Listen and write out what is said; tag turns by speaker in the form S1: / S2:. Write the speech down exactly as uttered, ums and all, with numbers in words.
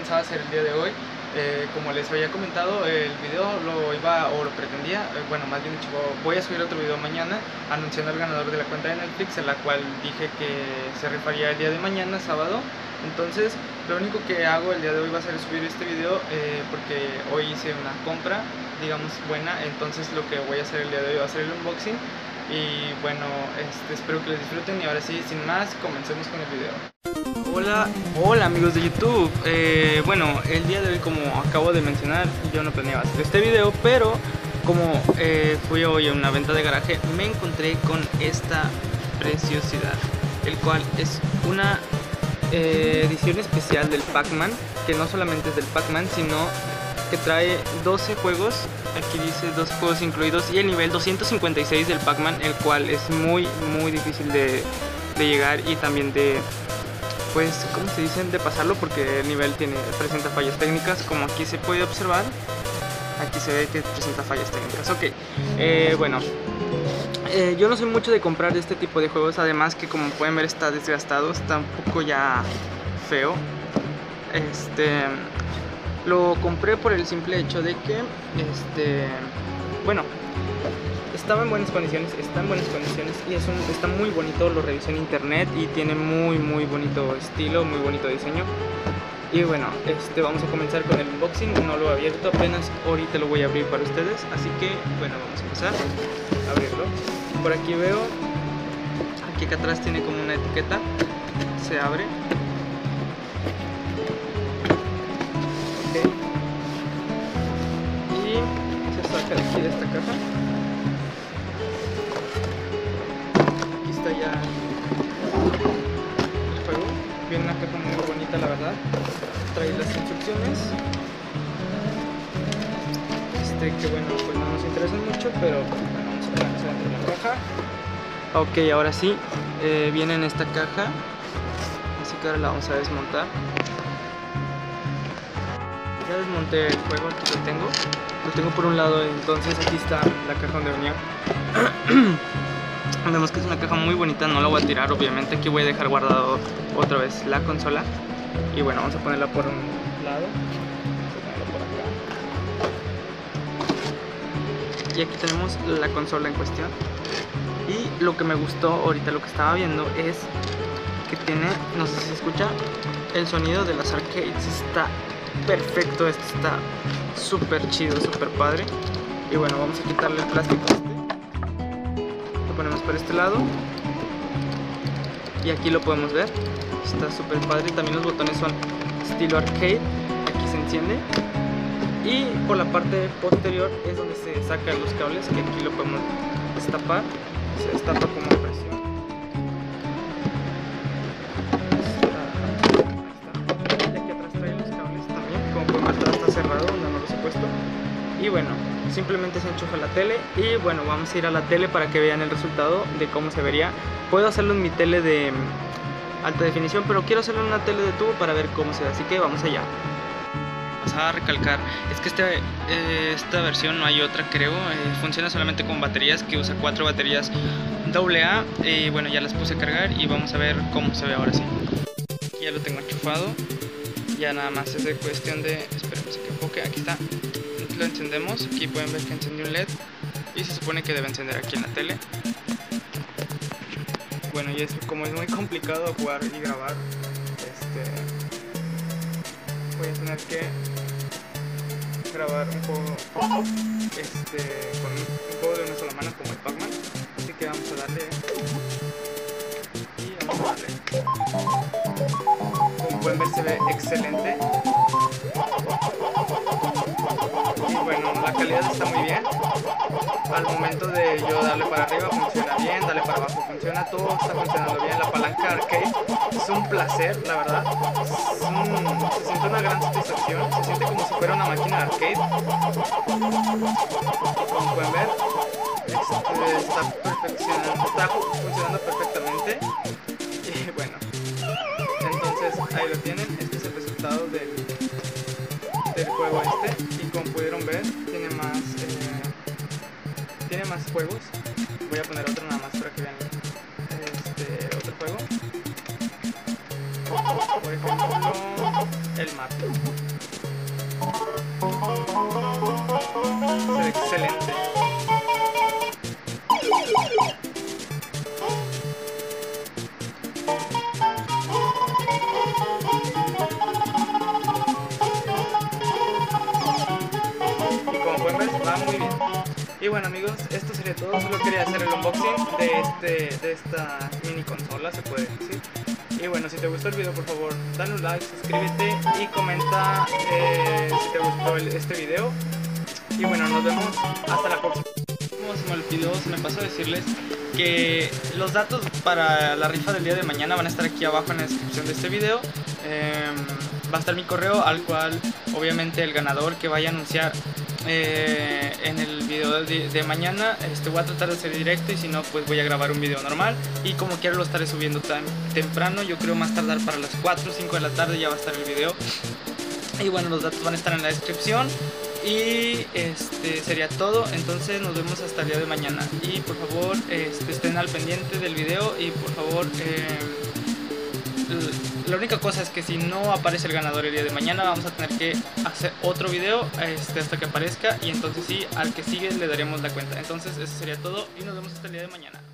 S1: pensaba hacer el día de hoy. Eh, como les había comentado, el video lo iba o lo pretendía, eh, bueno, más bien dicho, voy a subir otro video mañana anunciando al ganador de la cuenta de Netflix, en la cual dije que se rifaría el día de mañana, sábado. Entonces, lo único que hago el día de hoy va a ser subir este video eh, porque hoy hice una compra, digamos, buena. Entonces lo que voy a hacer el día de hoy va a ser el unboxing. Y bueno, este, espero que les disfruten y ahora sí, sin más, comencemos con el video. Hola, hola amigos de YouTube. eh, Bueno, el día de hoy, como acabo de mencionar, yo no planeaba hacer este video, pero como eh, fui hoy a una venta de garaje, me encontré con esta preciosidad, el cual es una eh, edición especial del Pac-Man, que no solamente es del Pac-Man, sino que trae doce juegos. Aquí dice doce juegos incluidos y el nivel doscientos cincuenta y seis del Pac-Man, el cual es muy muy difícil de, de llegar y también de, pues, ¿cómo se dicen? De pasarlo, porque el nivel tiene, presenta fallas técnicas, como aquí se puede observar. Aquí se ve que presenta fallas técnicas. Ok, eh, bueno, eh, yo no soy mucho de comprar este tipo de juegos, además que como pueden ver está desgastado, está un poco ya feo. Este... Lo compré por el simple hecho de que, este, bueno, estaba en buenas condiciones, está en buenas condiciones y es un, está muy bonito, lo revisé en internet y tiene muy muy bonito estilo, muy bonito diseño. Y bueno, este, vamos a comenzar con el unboxing, no lo he abierto, apenas ahorita lo voy a abrir para ustedes, así que bueno, vamos a empezar a abrirlo. Por aquí veo, aquí acá atrás tiene como una etiqueta, se abre. Y se saca de aquí de esta caja. Aquí está ya el juego. Viene una caja muy bonita, la verdad. Trae las instrucciones. Este, que bueno, pues no nos interesan mucho, pero bueno, vamos a comenzar a abrir la caja. Ok, ahora sí, eh, viene en esta caja. Así que ahora la vamos a desmontar. Ya desmonté el juego, aquí lo tengo. Lo tengo por un lado, entonces aquí está la caja donde venía. Vemos que es una caja muy bonita, no la voy a tirar obviamente. Aquí voy a dejar guardado otra vez la consola. Y bueno, vamos a ponerla por un lado. Vamos a ponerla por acá. Y aquí tenemos la consola en cuestión. Y lo que me gustó ahorita, lo que estaba viendo, es que tiene, no sé si se escucha, el sonido de las arcades. Está perfecto, esto está súper chido, súper padre. Y bueno, vamos a quitarle el plástico este. Lo ponemos por este lado. Y aquí lo podemos ver. Está súper padre. También los botones son estilo arcade. Aquí se enciende. Y por la parte posterior es donde se sacan los cables, que aquí lo podemos destapar. Se destapa como presión. Cerrado, no, no los he puesto. Y bueno, simplemente se enchufa la tele. Y bueno, vamos a ir a la tele para que vean el resultado de cómo se vería. Puedo hacerlo en mi tele de alta definición, pero quiero hacerlo en una tele de tubo para ver cómo se ve, así que vamos allá. Pasaba a recalcar, es que este, eh, esta versión no hay otra, creo. eh, Funciona solamente con baterías, que usa cuatro baterías doble A. Y bueno, ya las puse a cargar y vamos a ver cómo se ve ahora sí. Aquí ya lo tengo enchufado. Ya nada más es de cuestión de... Esperemos que enfoque, aquí está. Lo encendemos, aquí pueden ver que encendió un L E D. Y se supone que debe encender aquí en la tele. Bueno, y es como es muy complicado jugar y grabar, este, voy a tener que grabar un juego, este, con un juego de una sola mano como el Pac-Man. Así que vamos a darle. Y vamos a darle. Como pueden ver, se ve excelente. Y bueno, la calidad está muy bien. Al momento de yo darle para arriba funciona bien, darle para abajo funciona, todo está funcionando bien. La palanca arcade es un placer, la verdad. Es un, se siente una gran satisfacción, se siente como si fuera una máquina arcade. Como pueden ver, este, está perfeccionando, está funcionando perfectamente. Y bueno, entonces ahí lo tienen. Este es el resultado del, del juego este. Y como pudieron ver, tiene más eh, tiene más juegos. Voy a poner otro nada más para que vean este otro juego. Por ejemplo, el mapa. Se ve excelente. Y como pueden ver, va muy bien. Y bueno amigos, esto sería todo. Solo quería hacer el unboxing de, este, de esta mini consola, se puede decir. Y bueno, si te gustó el video, por favor, dale un like, suscríbete y comenta eh, si te gustó el, este video. Y bueno, nos vemos hasta la próxima. Como se me olvidó, se me pasó decirles que los datos para la rifa del día de mañana van a estar aquí abajo en la descripción de este video. Eh, va a estar mi correo, al cual obviamente el ganador que vaya a anunciar Eh, en el video de, de mañana este, voy a tratar de hacer directo, y si no pues voy a grabar un video normal, y como quiera lo estaré subiendo tan temprano. Yo creo más tardar para las cuatro o cinco de la tarde ya va a estar el video. Y bueno, los datos van a estar en la descripción. Y este sería todo. Entonces nos vemos hasta el día de mañana. Y por favor este, estén al pendiente del video. Y por favor eh, la única cosa es que si no aparece el ganador el día de mañana, vamos a tener que hacer otro video este, hasta que aparezca, y entonces sí, al que sigue le daremos la cuenta. Entonces eso sería todo y nos vemos hasta el día de mañana.